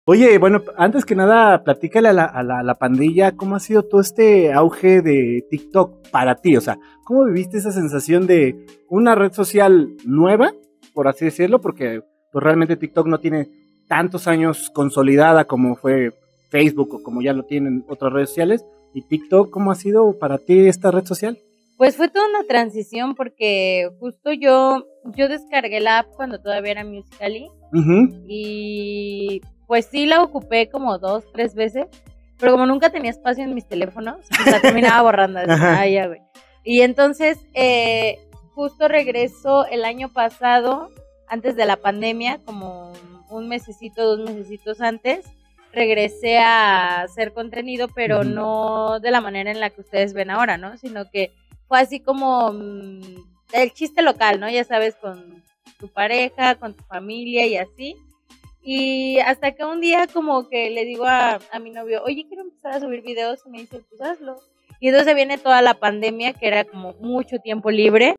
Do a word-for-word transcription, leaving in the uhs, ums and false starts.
Oye, bueno, antes que nada, platícale a la, a la, a la pandilla cómo ha sido todo este auge de TikTok para ti. O sea, ¿cómo viviste esa sensación de una red social nueva, por así decirlo? Porque pues, realmente TikTok no tiene tantos años consolidada como fue Facebook o como ya lo tienen otras redes sociales. ¿Y TikTok cómo ha sido para ti esta red social? Pues fue toda una transición porque justo yo, yo descargué la app cuando todavía era Musical.ly Uh-huh. y pues sí la ocupé como dos, tres veces, pero como nunca tenía espacio en mis teléfonos, pues la terminaba borrando. Así, ay, ya, güey. Y entonces, eh, justo regreso el año pasado, antes de la pandemia, como un mesecito, dos mesecitos antes, regresé a hacer contenido, pero Uh-huh. no de la manera en la que ustedes ven ahora, ¿no? Sino que fue así como mmm, el chiste local, ¿no? Ya sabes, con tu pareja, con tu familia y así. Y hasta que un día como que le digo a, a mi novio, oye, quiero empezar a subir videos, y me dice, pues hazlo. Y entonces viene toda la pandemia, que era como mucho tiempo libre.